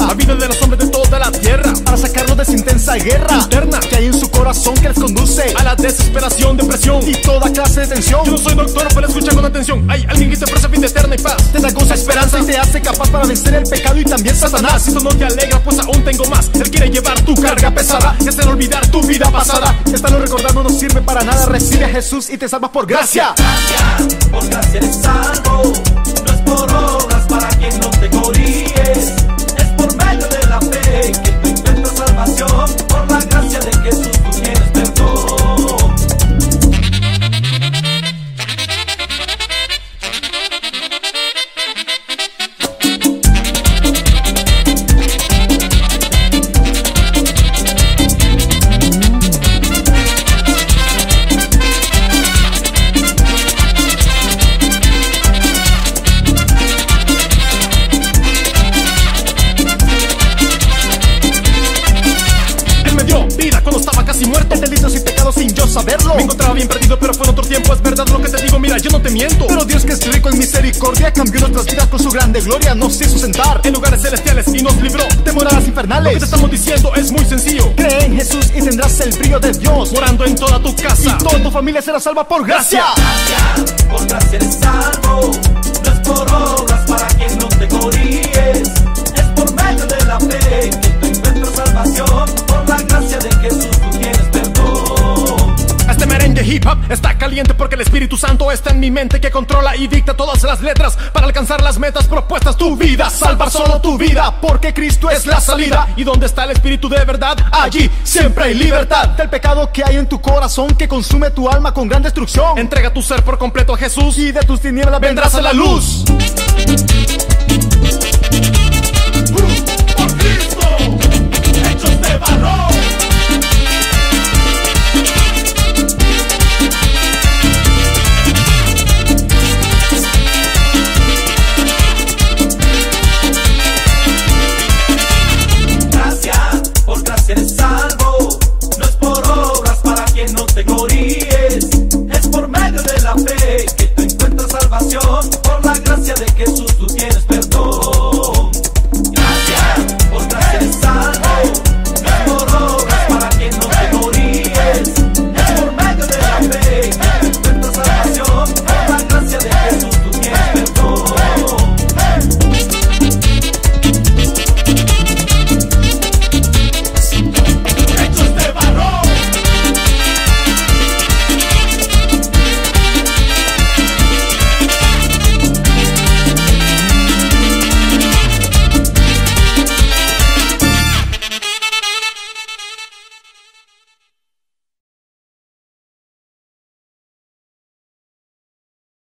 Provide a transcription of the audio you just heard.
la vida de los hombres de toda la tierra, para sacarlos de esa intensa guerra interna que hay en su corazón, que les conduce a la desesperación, depresión y toda clase de tensión. Yo no soy doctor, pero escucha con atención. Hay alguien que te ofrece vida eterna y paz, te da gozo, esperanza y te hace capaz para vencer el pecado y también Satanás. Si esto no te alegra, pues aún tengo más. Él quiere llevar tu carga pesada y hacer olvidar tu vida pasada. Estarlo recordando no sirve para nada. Recibe a Jesús y te salvas por gracia. Gracias, por gracia eres salvo. No es por obras para que no te gloríes. Es por medio de la fe que tú encuentras salvación. Por la gracia de Jesús tú tienes perdón. Sin yo saberlo, me encontraba bien perdido, pero fue en otro tiempo. Es verdad lo que te digo, mira, yo no te miento. Pero Dios, que es rico en misericordia, cambió nuestras vidas con su grande gloria. Nos hizo sentar en lugares celestiales y nos libró de moradas infernales. Lo que te estamos diciendo es muy sencillo. Cree en Jesús y tendrás el brillo de Dios morando en toda tu casa, y toda tu familia será salva por gracia. Gracias, por gracia eres salvo. No es por obras para que no te gloríes. Es por medio de la fe que tú encuentras salvación. Por la gracia de Jesús tú tienes perdón. Este merengue hip hop está caliente porque el Espíritu Santo está en mi mente, que controla y dicta todas las letras para alcanzar las metas propuestas. Tu vida, salvar solo tu vida, porque Cristo es la salida. Y donde está el Espíritu de verdad, allí siempre hay libertad del pecado que hay en tu corazón, que consume tu alma con gran destrucción. Entrega tu ser por completo a Jesús y de tus tinieblas vendrás a la luz.